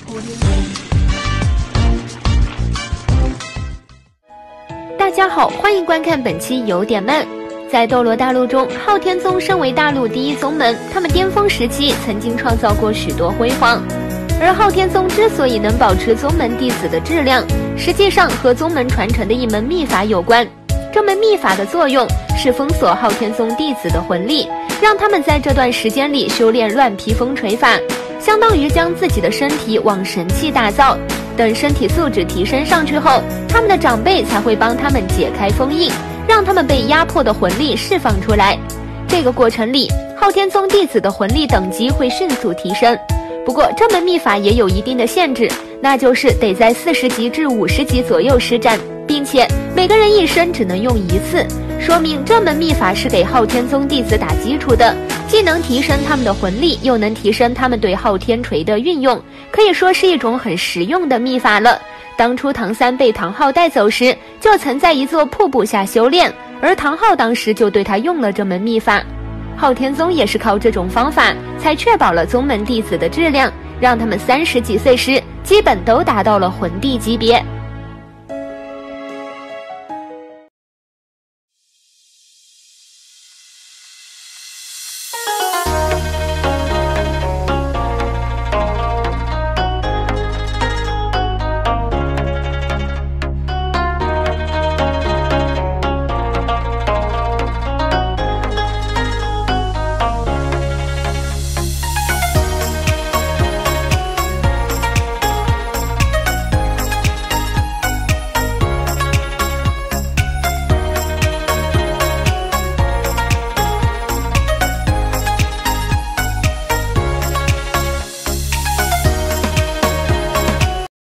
大家好，欢迎观看本期有点慢。在斗罗大陆中，昊天宗身为大陆第一宗门，他们巅峰时期曾经创造过许多辉煌。而昊天宗之所以能保持宗门弟子的质量，实际上和宗门传承的一门秘法有关。这门秘法的作用是封锁昊天宗弟子的魂力，让他们在这段时间里修炼乱披风锤法，相当于将自己的身体往神器打造。等身体素质提升上去后，他们的长辈才会帮他们解开封印，让他们被压迫的魂力释放出来。这个过程里，昊天宗弟子的魂力等级会迅速提升。不过这门秘法也有一定的限制，那就是得在40级至50级左右施展，并且每个人一生只能用一次，说明这门秘法是给昊天宗弟子打基础的，既能提升他们的魂力，又能提升他们对昊天锤的运用，可以说是一种很实用的秘法了。当初唐三被唐昊带走时，就曾在一座瀑布下修炼，而唐昊当时就对他用了这门秘法。昊天宗也是靠这种方法才确保了宗门弟子的质量，让他们30几岁时基本都达到了魂帝级别。